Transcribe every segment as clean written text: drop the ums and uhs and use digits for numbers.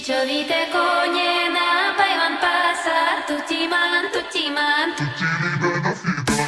Čo víte koně na Pajvan pásar, tutí man, tutí man. Tutti líbe na fita.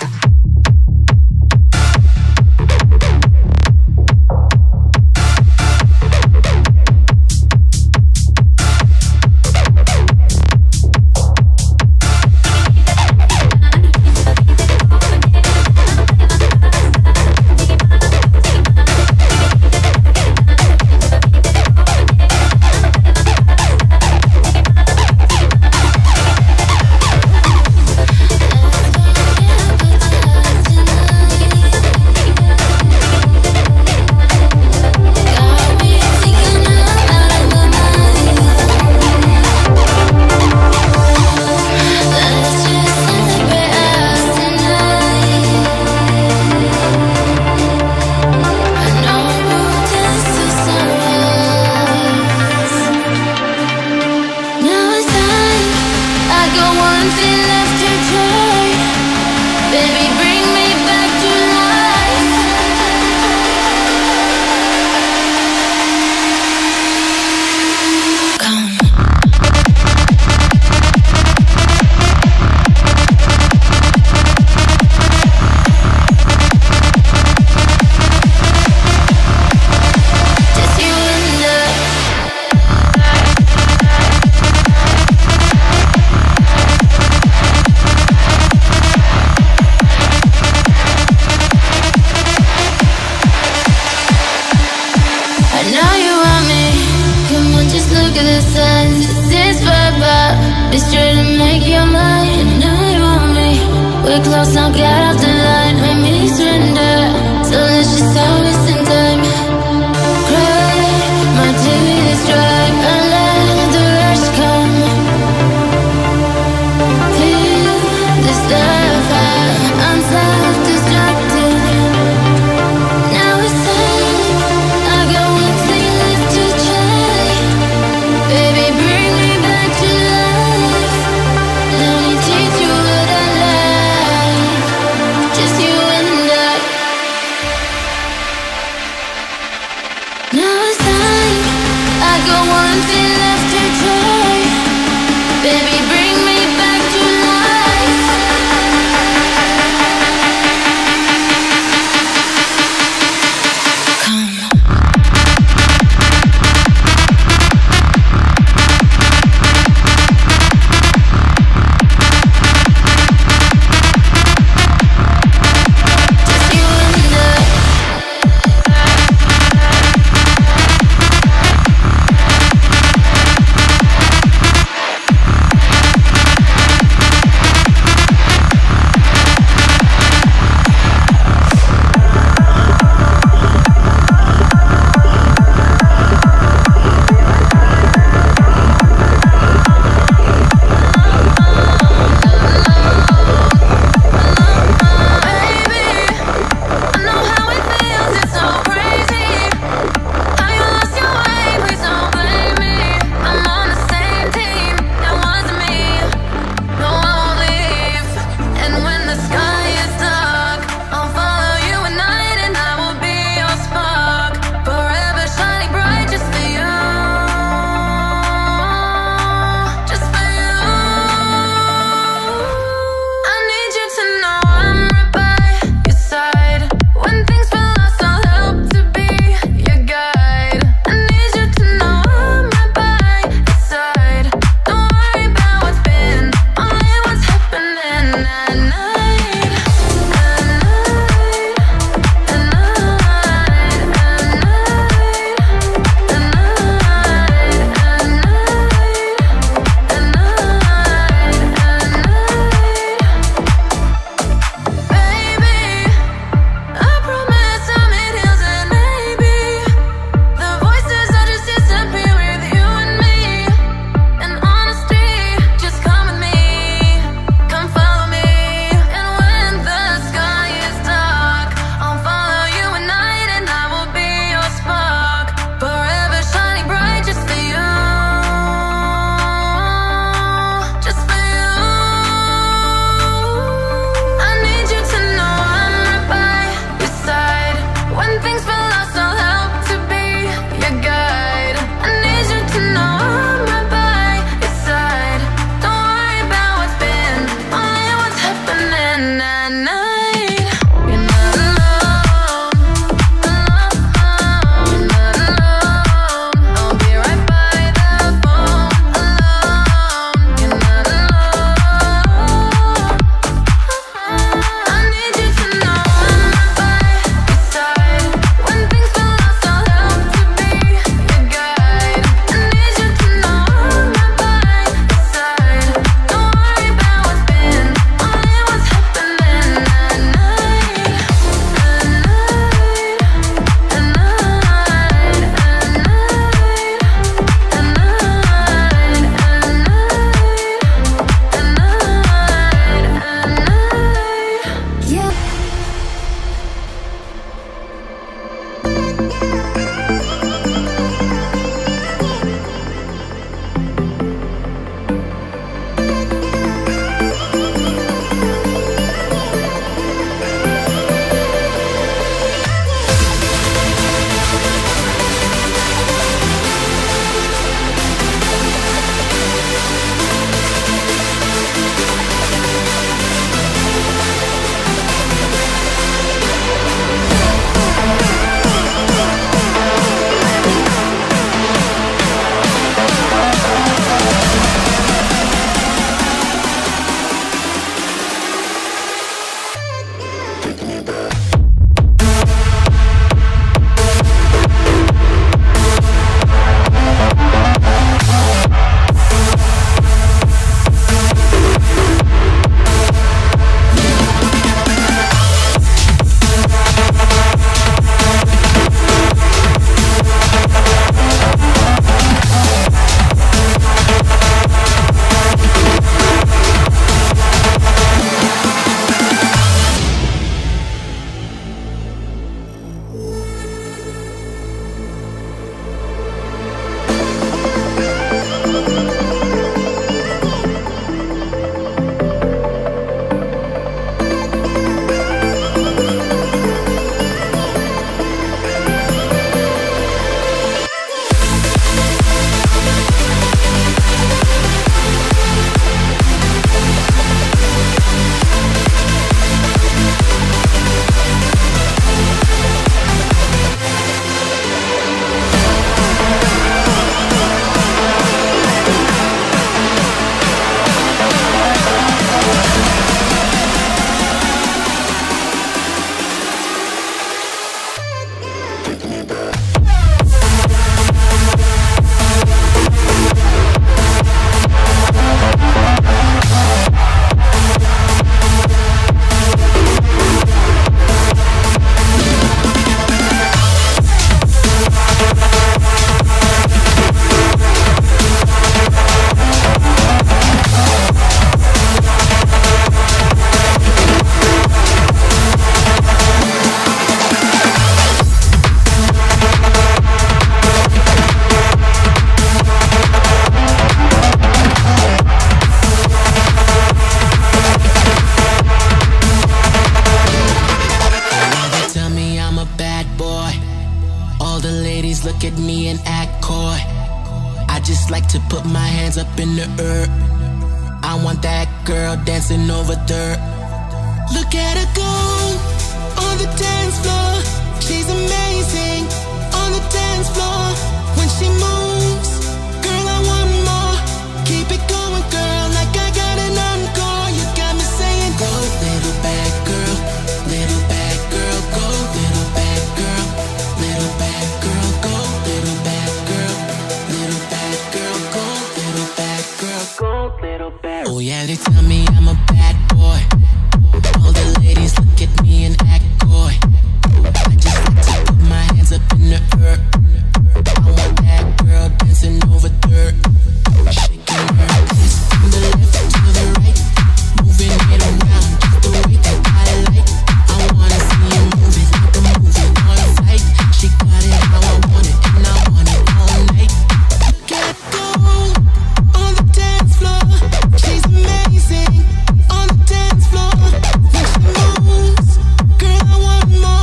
just like to put my hands up in the earth. I want that girl dancing over dirt. Look at her go on the dance floor. She's amazing on the dance floor. When she moves, girl, I want more. Keep it going, girl, like I got an encore. You got me saying, go, little bad girl, little bad girl, go, little bad girl, little bad girl, go, little bad girl, little bad girl, go, little bad girl, go, little bad. Oh yeah, they tell me I'm a bad boy. All the ladies look at me and act coy. I just like to put my hands up in the earth. I want that girl dancing over dirt. Shaking her ass from the left to the right, moving it around just the way that I like. I wanna see you move it like a movie on sight. She got it how I want it, and I want it all night. Look at her go on the dance floor. She's amazing on the dance floor. When she moves, girl, I want more.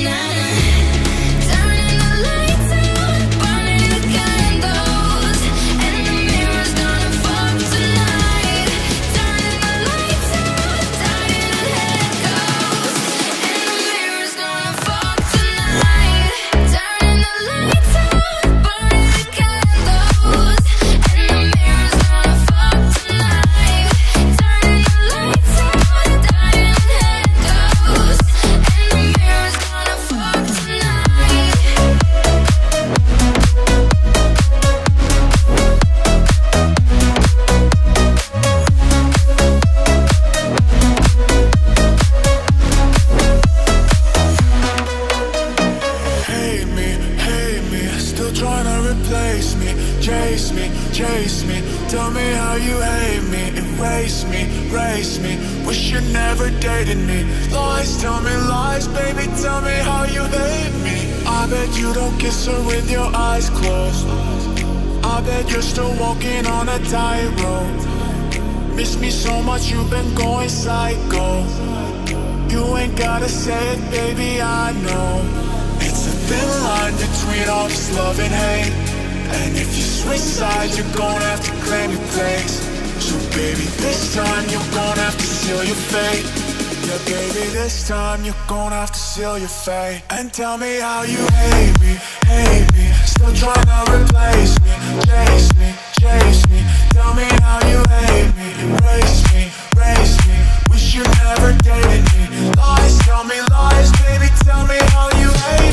Seal your fate and tell me how you hate me, still trying to replace me, chase me, tell me how you hate me, erase me, wish you never dated me, lies, tell me lies, baby, tell me how you hate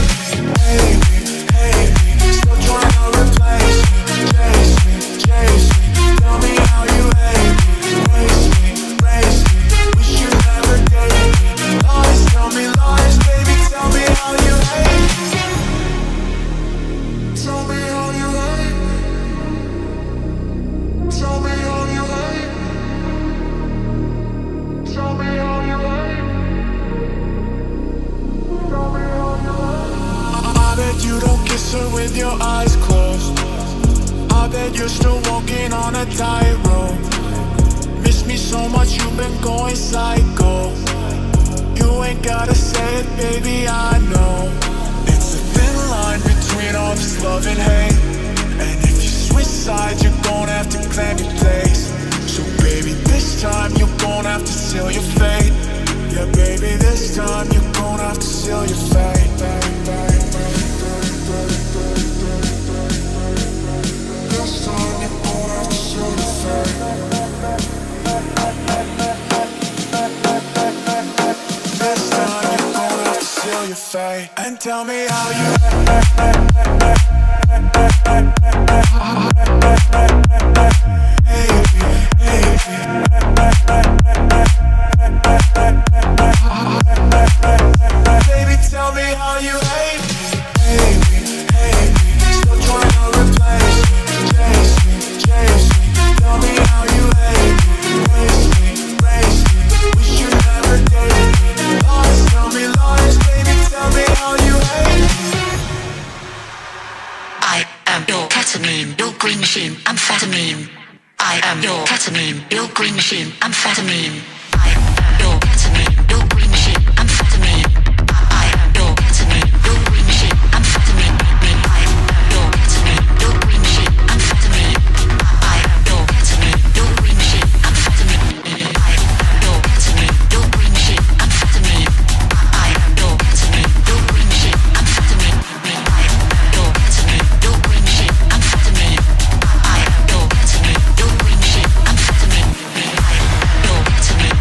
me, still trying to replace me, chase me, tell me how you hate me, erase me, wish you never dated me, lies, tell me lies, baby, tell me how you hate me. Tell me how you hate me. Tell me how you hate me. Tell me how you hate me. Tell me how you hate me. I bet you don't kiss her with your eyes closed. I bet you're still walking on a tightrope. Miss me so much, you've been going psycho. You ain't gotta say it, baby, I know. It's a thin line between all this love and hate, and if you switch sides, you're gonna have to claim your place. So baby, this time you're gonna have to seal your fate. Yeah, baby, this time you're gonna have to seal your fate. This time you're gonna have to seal your fate. This time you're gonna have to seal your fate and tell me how you baby, tell me how you hate me, still trying to replace me, chase me, tell me how you hate me, race me, wish you never dated me, lies, tell me lies, baby, tell me how you hate me. I am your ketamine, your green machine, amphetamine. I am your ketamine, your green machine, amphetamine. I am your ketamine, your green machine, amphetamine. I am your ketamine, your green machine, amphetamine. I am your ketamine, your green machine, amphetamine. I am your ketamine, your green machine, amphetamine. I am your ketamine, your green machine, amphetamine. I am your ketamine, your green machine, amphetamine. I am your ketamine, your green machine, amphetamine. I am your ketamine, your green machine, amphetamine. I am your ketamine.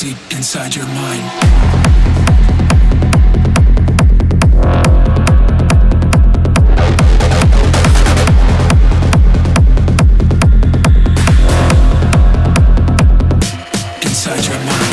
deep inside your mind. Inside your mind.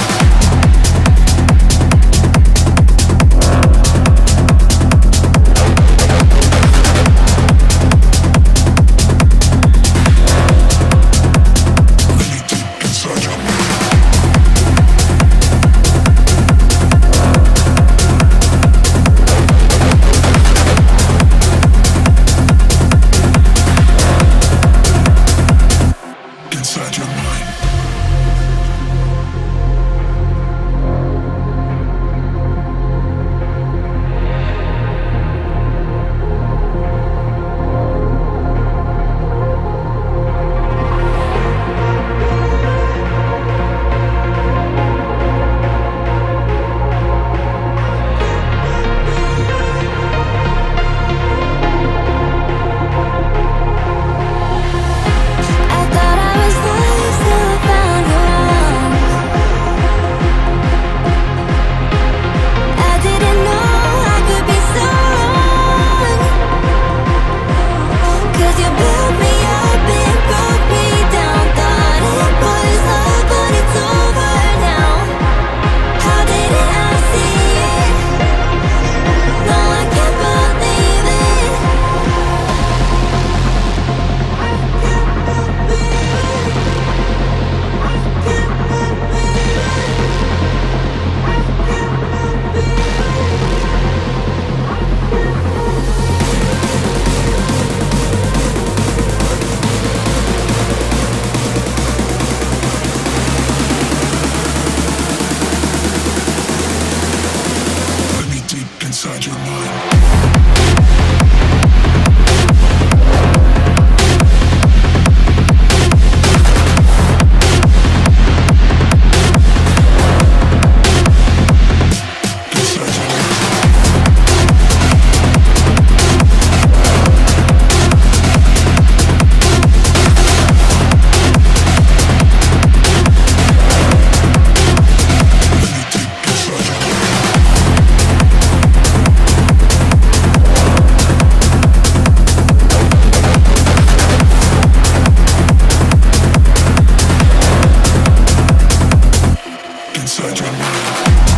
Inside your mind. Inside your mind.